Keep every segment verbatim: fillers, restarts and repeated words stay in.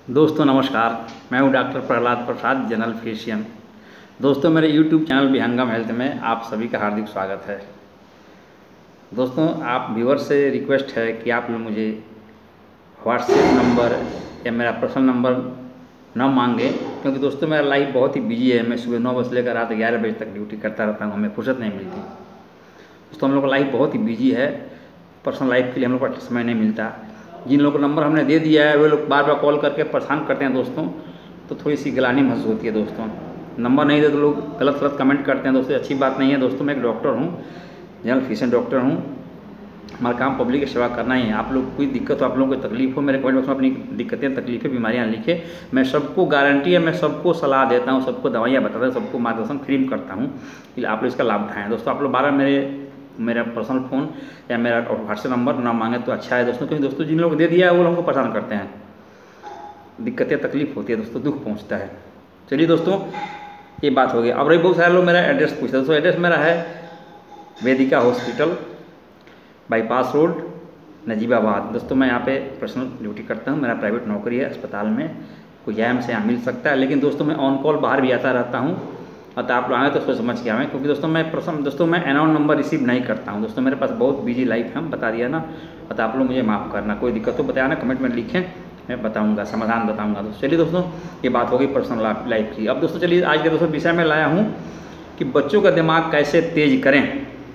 दोस्तों नमस्कार, मैं हूं doctor Prahlad Prasad, general physician. दोस्तों मेरे यूट्यूब चैनल विहंगम हेल्थ में आप सभी का हार्दिक स्वागत है। दोस्तों आप व्यूअर से रिक्वेस्ट है कि आप लोग मुझे व्हाट्सएप नंबर या मेरा पर्सनल नंबर न मांगे, क्योंकि दोस्तों मेरा लाइफ बहुत ही बिजी है। मैं सुबह नौ बजे से लेकर रात ग्यारह बजे तक ड्यूटी करता रहता हूँ, हमें फुर्सत नहीं मिलती। दोस्तों हम लोग का लाइफ बहुत ही बिजी है, पर्सनल लाइफ के लिए हम लोग को समय नहीं मिलता। जिन लोगों को नंबर हमने दे दिया है वे लोग बार बार कॉल करके परेशान करते हैं दोस्तों, तो थोड़ी सी गिलानी महसूस होती है दोस्तों। नंबर नहीं दे तो लोग गलत गलत कमेंट करते हैं दोस्तों, अच्छी बात नहीं है दोस्तों। मैं एक डॉक्टर हूँ, जनरल फिजिशियन डॉक्टर हूँ। हमारा काम पब्लिक की सेवा करना ही है। आप लोग कोई दिक्कत हो, आप लोगों को तकलीफ हो, मेरे कमेंट बॉक्स में अपनी दिक्कतें, तकलीफें, बीमारियाँ लिखे। मैं सबको गारंटी है, मैं सबको सलाह देता हूँ, सबको दवाइयाँ बताता हूँ, सबको मार्गदर्शन फ्री में करता हूँ कि आप लोग इसका लाभ उठाएँ। दोस्तों आप लोग बारह मेरे मेरा पर्सनल फ़ोन या मेरा व्हाट्सएप नंबर ना मांगे तो अच्छा है दोस्तों, क्योंकि दोस्तों जिन लोगों को दे दिया है वो लोगों को परेशान करते हैं, दिक्कतें तकलीफ होती है दोस्तों, दुख पहुंचता है। चलिए दोस्तों ये बात हो गई। अब रही बहुत सारे लोग मेरा एड्रेस पूछते हैं दोस्तों। एड्रेस मेरा है Vedika hospital, bypass road, Najibabad. दोस्तों मैं यहाँ पे पर्सनल ड्यूटी करता हूँ, मेरा प्राइवेट नौकरी है अस्पताल में, कोई जाए हमसे यहाँ मिल सकता है। लेकिन दोस्तों मैं ऑन कॉल बाहर भी आता रहता हूँ, और तो आप लोग आए तो सोच समझ के आएँ, क्योंकि दोस्तों मैं प्रसम दोस्तों मैं अननोन नंबर रिसीव नहीं करता हूँ दोस्तों। मेरे पास बहुत बिजी लाइफ है, हम बता दिया ना। और तो आप लोग मुझे माफ़ करना, कोई दिक्कत हो बताया ना, कमेंट में लिखें, मैं बताऊँगा, समाधान बताऊँगा दोस्तों। चलिए दोस्तों ये बात हो गई पर्सनल लाइफ की। अब दोस्तों चलिए आज के दोस्तों विषय में लाया हूँ कि बच्चों का दिमाग कैसे तेज करें।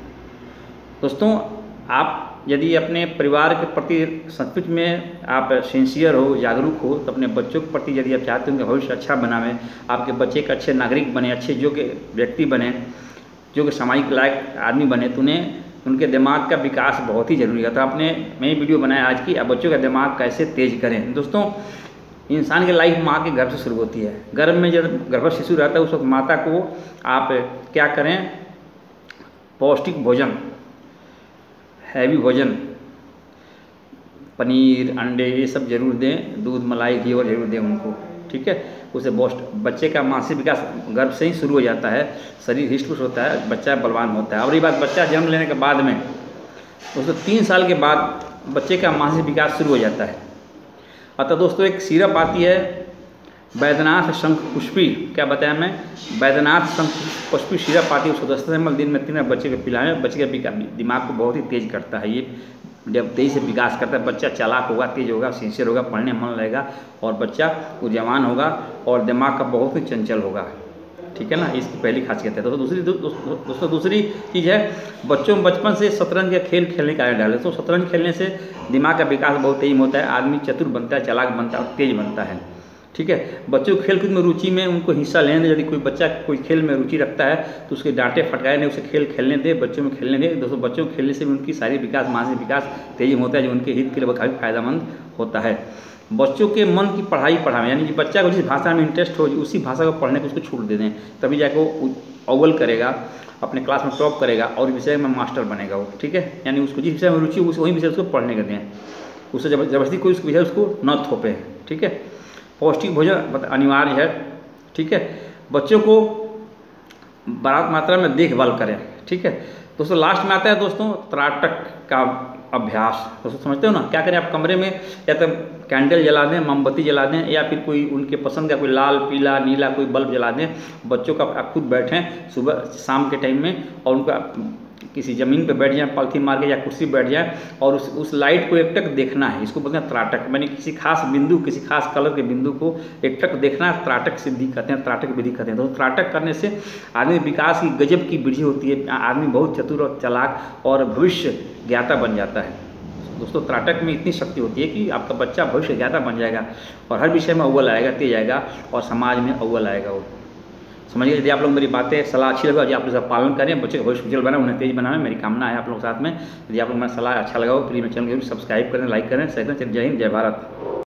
दोस्तों आप यदि अपने परिवार के प्रति सचमुच में आप सिंसियर हो, जागरूक हो, तो अपने बच्चों के प्रति यदि आप चाहते हो कि भविष्य अच्छा बनावें, आपके बच्चे एक अच्छे नागरिक बने, अच्छे योग्य व्यक्ति बने, जो कि सामाजिक लायक आदमी बने, तो उन्हें उनके दिमाग का विकास बहुत ही जरूरी है। तो आपने मैं वीडियो बनाया आज की, अब बच्चों का दिमाग कैसे तेज करें। दोस्तों इंसान की लाइफ माँ के गर्भ से शुरू होती है। गर्भ में जब गर्भ शिशु रहता है उस वक्त माता को आप क्या करें, पौष्टिक भोजन, हैवी भोजन, पनीर, अंडे, ये सब जरूर दें, दूध, मलाई, घी और जरूर दें उनको, ठीक है। उसे बोस्ट बच्चे का मानसिक विकास गर्भ से ही शुरू हो जाता है, शरीर हिष्ट पुष्ट होता है, बच्चा बलवान होता है। और ये बात बच्चा जन्म लेने के बाद में दोस्तों तीन साल के बाद बच्चे का मानसिक विकास शुरू हो जाता है। अतः दोस्तों एक सिरप आती है बैद्यनाथ शंख पुष्पी, क्या बताया मैं, बैद्यनाथ शंख पुष्पी सिरप आती है, उसको दस एम एल दिन में तीन बच्चे को पिलाएं। बच्चे का दिमाग को बहुत ही तेज करता है, ये जब तेजी से विकास करता है बच्चा चालाक होगा, तेज होगा, सिंसियर होगा, पढ़ने में मन लगेगा, और बच्चा ऊर्जावान होगा और दिमाग का बहुत ही चंचल होगा, ठीक है ना। इसकी पहली खासियत है दोस्तों। दूसरी दोस्तों दोस्तों दूसरी चीज़ है, बच्चों में बचपन से शतरंज का खेल खेलने का आदत डालें। तो शतरंज खेलने से दिमाग का विकास बहुत तेज होता है, आदमी चतुर बनता है, चालाक बनता है और तेज बनता है, ठीक है। बच्चों को खेल कूद में रुचि में उनको हिस्सा लेने दें। यदि कोई बच्चा कोई खेल में रुचि रखता है तो उसके डांटे फटकाए नहीं, उसे खेल खेलने दें, बच्चों में खेलने दें। दोस्तों बच्चों को खेलने से भी उनकी शारीरिक विकास, मानसिक विकास तेजी होता है, जो उनके हित के लिए काफ़ी फायदेमंद होता है। बच्चों के मन की पढ़ाई पढ़ाएं, यानी कि बच्चा को जिस भाषा में इंटरेस्ट हो उसी भाषा को पढ़ने को उसको छूट दे दें, तभी जाकर वो अव्वल करेगा, अपने क्लास में टॉप करेगा और विषय में मास्टर बनेगा वो, ठीक है। यानी उसको जिस विषय में रुचि हो वही विषय उसको पढ़ने का दें, उससे जबरदस्ती कोई उस विषय उसको न थोपे, ठीक है। पौष्टिक भोजन अनिवार्य है, ठीक है। बच्चों को बराबर मात्रा में देखभाल करें, ठीक है। दोस्तों लास्ट में आता है दोस्तों त्राटक का अभ्यास। दोस्तों समझते हो ना, क्या करें आप कमरे में या तो कैंडल जला दें, मोमबत्ती जला दें, या फिर कोई उनके पसंद का कोई लाल, पीला, नीला कोई बल्ब जला दें। बच्चों का आप खुद बैठें सुबह शाम के टाइम में, और उनका किसी ज़मीन पे बैठ जाए, पॉलिथीन मार के, या कुर्सी बैठ जाए, और उस उस लाइट को एकटक देखना है। इसको बोलते हैं त्राटक, मैंने किसी खास बिंदु, किसी खास कलर के बिंदु को एकटक देखना, त्राटक सिद्धि कहते हैं, त्राटक विधि कहते हैं। तो त्राटक करने से आदमी विकास की गजब की वृद्धि होती है, आदमी बहुत चतुर और चालाक और भविष्य ज्ञाता बन जाता है। दोस्तों त्राटक में इतनी शक्ति होती है कि आपका बच्चा भविष्य ज्ञाता बन जाएगा और हर विषय में अव्वल आएगा, तेज आएगा और समाज में अव्वल आएगा वो, समझिए। यदि आप लोग मेरी बातें सलाह अच्छी लगा, यदि आप लोग इसका पालन करें, बच्चे को भविष्य उज्जवल बनाए, उन्हें तेज बनाएं, मेरी कामना है आप लोग साथ में। यदि आप लोग मेरा सलाह अच्छा लगा हो प्लीज़ मेरे चैनल को सब्सक्राइब करें, लाइक करें, शेयर करें। जय हिंद, जय भारत।